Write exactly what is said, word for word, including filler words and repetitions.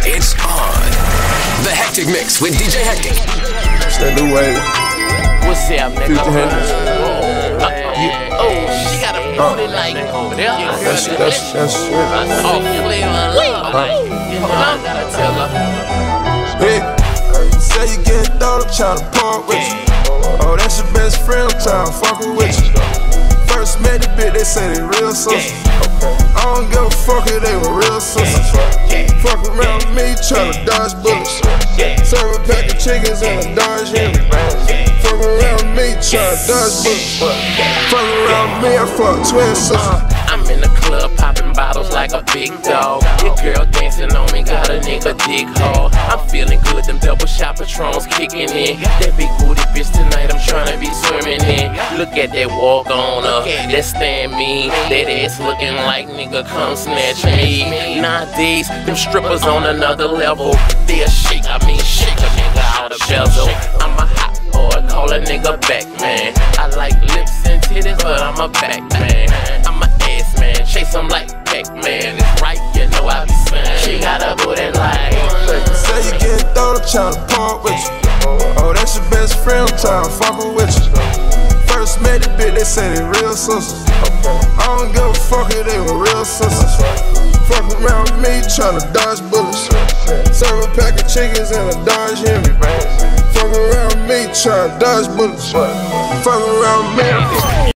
It's on. The Hectic Mix with D J Hectic. It's that new wave. What's up, nigga? fifty Hendrix. Oh, yeah. Oh, she got a booty like over there. That's that's that's shit. Oh, flavor of love. You know I gotta tell her. Big. Say you getting thought, I'm tryna park with you. Oh, that's your best friend, I'm tryna fuckin' with you. First met the bitch, they say they real sisters. I don't give a fuck if they were real sisters. Fuck around with me, tryna dodge bullets. Serve a pack of chickens and a Dodge Henry. Fuck around with me, tryna dodge bullets. Fuck around with me, I fuck twin sisters. I'm in the club popping bottles like a big dog. Your girl dancing on me, got a nigga dick hole. I'm feeling good, them double shot Patrons kicking in. That big booty bitch tonight, I'm tryna be swimming in. Look at that walk on her, that stand mean. That ass looking like nigga come snatch me. Nowadays, them strippers on another level. They'll shake, I mean shake a nigga out of bezel. I'm a hot boy, call a nigga back man. I like lips and titties, but I'm a back man. I'm a ass man, chase them like Pac-Man. It's right, you know I be saying. She got a booty like. Say you getting thought, I'm tryna park with you. Oh, that's your best friend, I'm tryna fuckin' with you. First met the bitch, they say they real sisters. I don't give a fuck if they were real sisters. Fuck around with me, tryna dodge bullets. Serve a pack of chickens and a Dodge Henry. Fuck around with me, tryna dodge bullets. Fuck around with me.